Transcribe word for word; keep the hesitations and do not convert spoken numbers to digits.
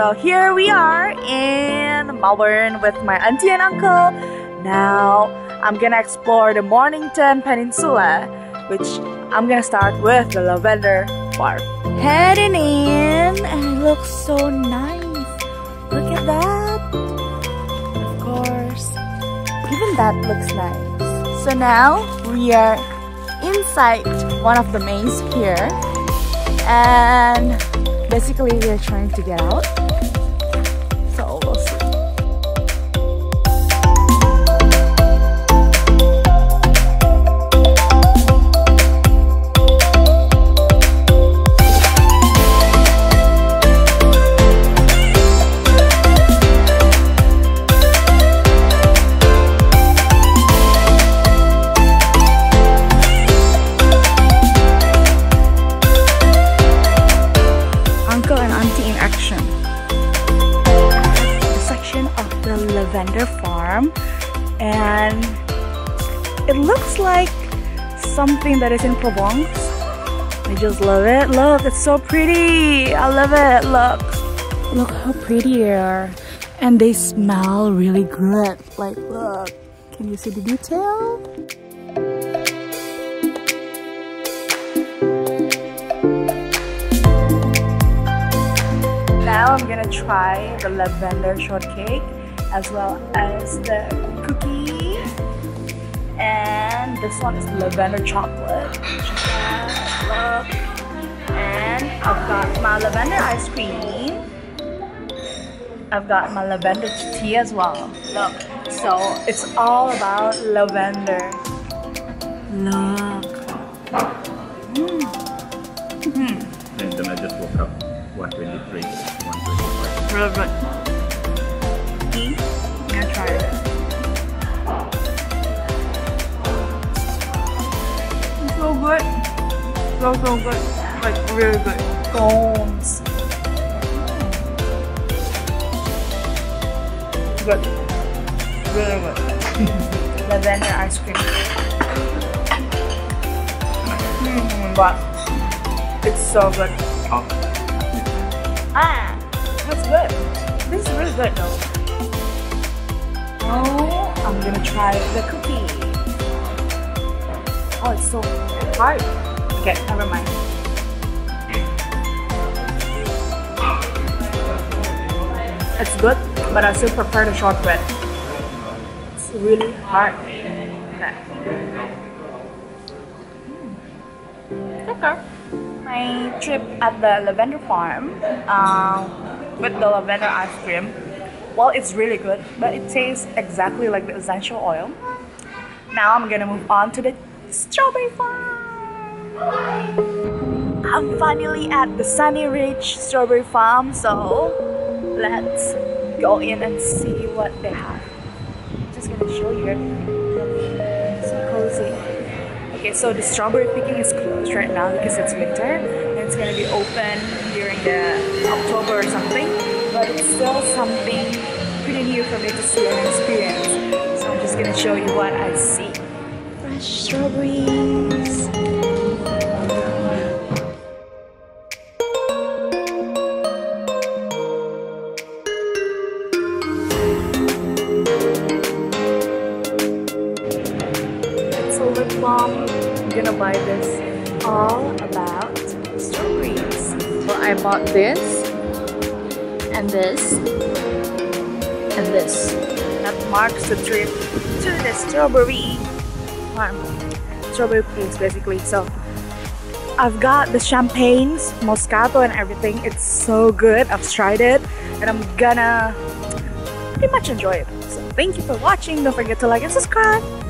So here we are in Melbourne with my auntie and uncle. Now I'm gonna explore the Mornington Peninsula, which I'm gonna start with the Lavender Farm. Heading in, and it looks so nice. Look at that. Of course, even that looks nice. So now we are inside one of the maze here, and basically we are trying to get out. So we'll see. Lavender farm, and it looks like something that is in Provence. I just love it. Look, it's so pretty. I love it. Look, look how pretty they are, and they smell really good. Like, look, can you see the detail? Now I'm gonna try the lavender shortcake, as well as the cookie, and this one is lavender chocolate. Look, and I've got my lavender ice cream. I've got my lavender tea as well. Look, so it's all about lavender. Look. Mm. Mm. And then I just woke up. one twenty-three, one twenty-five. Really good. I'm gonna try it. It's so good. So, so good. Like, really good. Cones. Good. Really good. Lavender ice cream. Mm, but it's so good. Oh. Ah, that's good. This is really good though. Oh, I'm gonna try the cookie. Oh, it's so hard. Okay, never mind. It's good, but I still prefer the shortbread. It's really hard. Okay. Okay. My trip at the lavender farm uh, with the lavender ice cream, well, it's really good, but it tastes exactly like the essential oil. Now I'm gonna move on to the strawberry farm. I'm finally at the Sunny Ridge Strawberry Farm, so let's go in and see what they have. I'm just gonna show you. So cozy. Okay, so the strawberry picking is closed right now because it's winter, and it's gonna be open during the October or something. But it's still something pretty new for me to see and experience. So I'm just gonna show you what I see. Fresh strawberries. It's a lip balm. I'm gonna buy this. All about strawberries. Well, I bought this. And this, and this. That marks the trip to the strawberry farm, strawberry place basically. So I've got the champagnes, Moscato and everything. It's so good. I've tried it and I'm gonna pretty much enjoy it. So thank you for watching. Don't forget to like and subscribe.